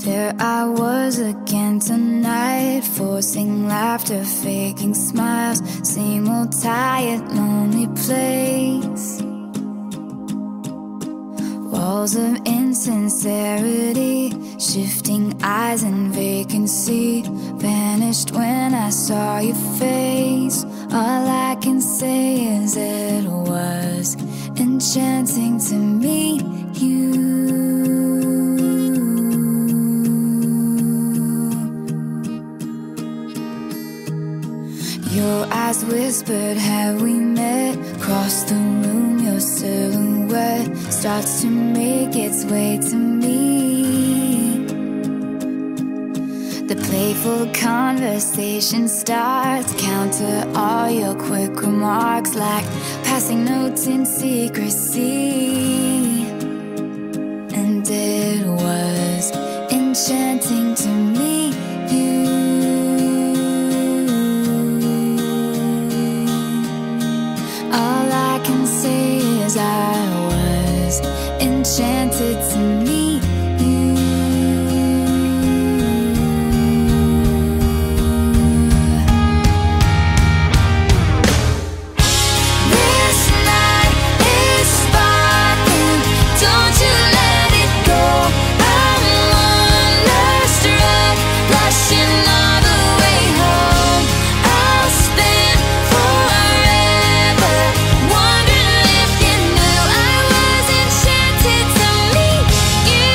There I was again tonight, forcing laughter, faking smiles. Same old tired, lonely place. Walls of insincerity, shifting eyes and vacancy. Vanished when I saw your face. All I can say is it was enchanting to meet you. Your eyes whispered, have we met? Across the room, your silhouette starts to make its way to me. The playful conversation starts, counter all your quick remarks like passing notes in secrecy. And it was enchanting to meet you. All I can say is I was enchanted to meet you. This night is sparkling, don't you let it go. I'm wonderstruck, blushing all the way home. I'll spend forever wondering if you knew I was enchanted to meet you.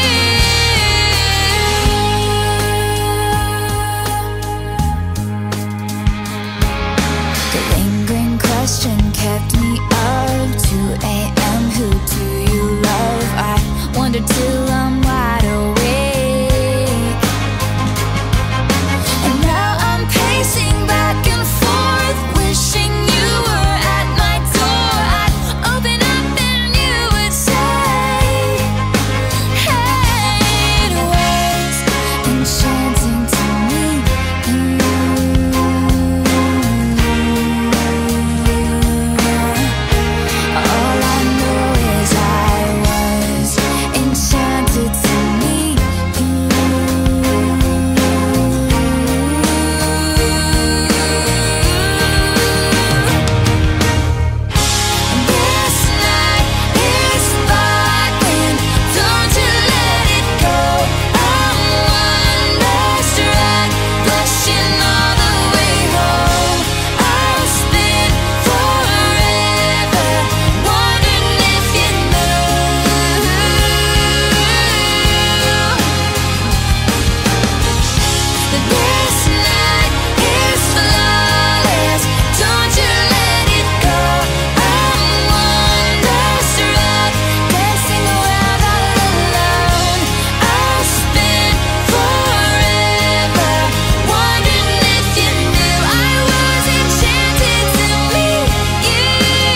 The lingering question kept me up. 2 a.m. Who do you love? I wonder till I'm wide awake. And now I'm pacing back and forth, wishing you were at my door. I'd open up and you would say, hey, it was enchanting to meet you. All I know is I was enchanted to meet you. This night is sparkling, don't you let it go. I'm wonderstruck, blushing all the way home. I'll spend forever wondering if you knew. But this night is flawless, don't you let it go. I'm wonderstruck, dancing around all alone. I'll spend forever wondering if you knew I was enchanted to meet you.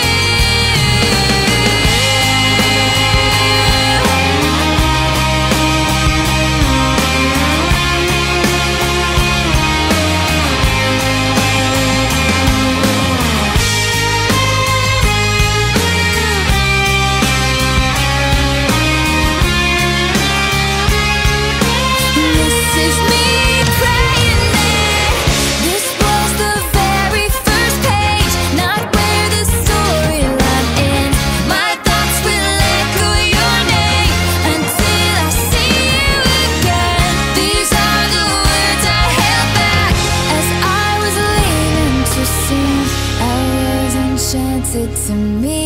This is me praying that this was the very first page, not where the storyline ends. My thoughts will echo your name until I see you again. These are the words I held back as I was leaving to sing. I was enchanted to meet